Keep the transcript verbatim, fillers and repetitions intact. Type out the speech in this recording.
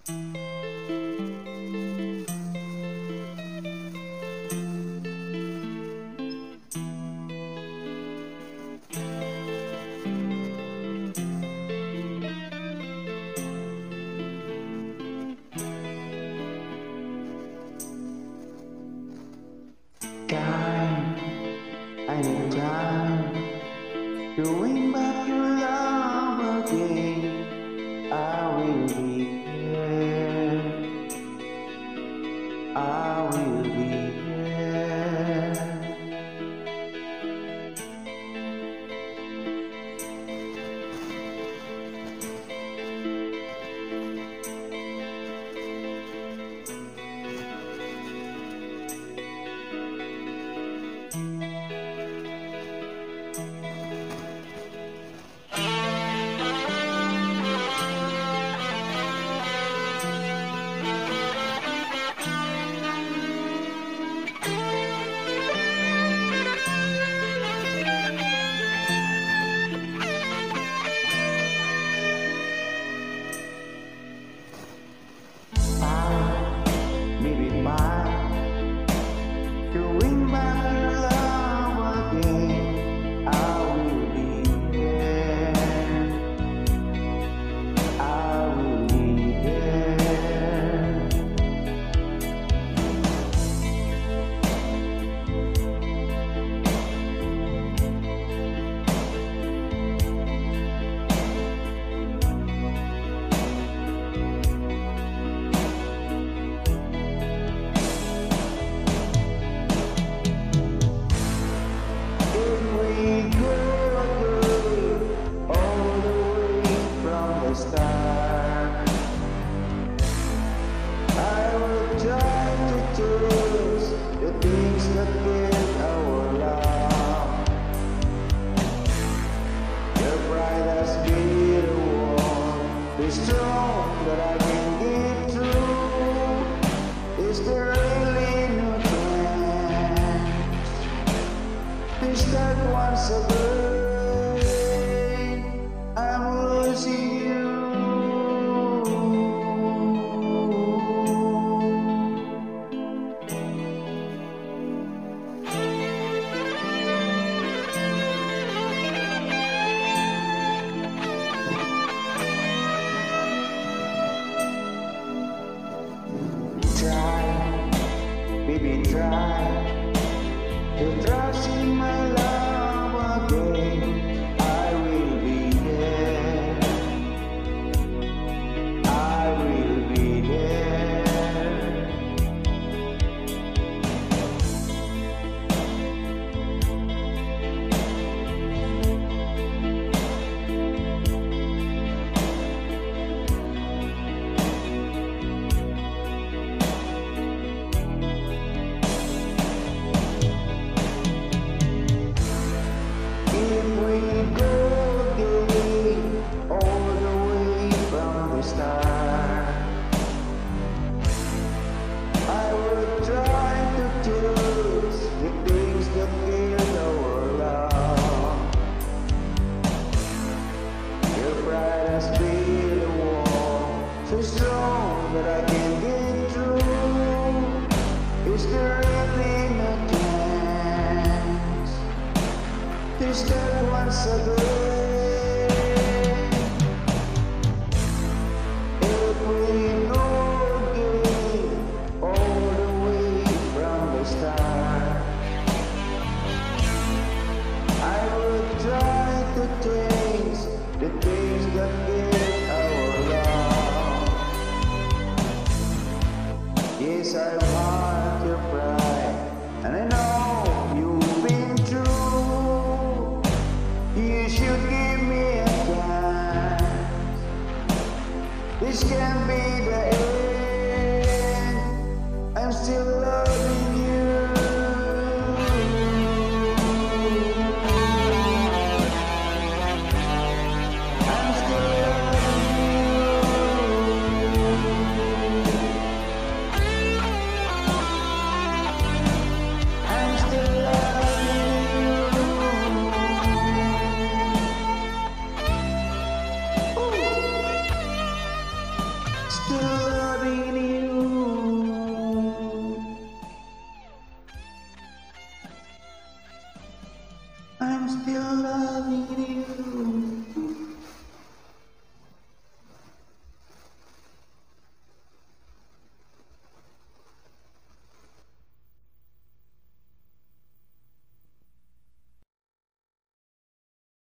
Time, I need time to win back your love again. I will be here, I will be here. Strong that I can get through. Is there really no chance to start once again? I'm losing you. Baby, try to trust in my love again. I will be there, I will be there. So strong that I can get through. Is there really no chance to start once again? If we go again all the way from the start, I would try to change the things that give our love. Yes, I want your pride, and I know you've been true. You should give me a chance. This can be the end. I'm still loving you. I'm still loving you. Still feel loving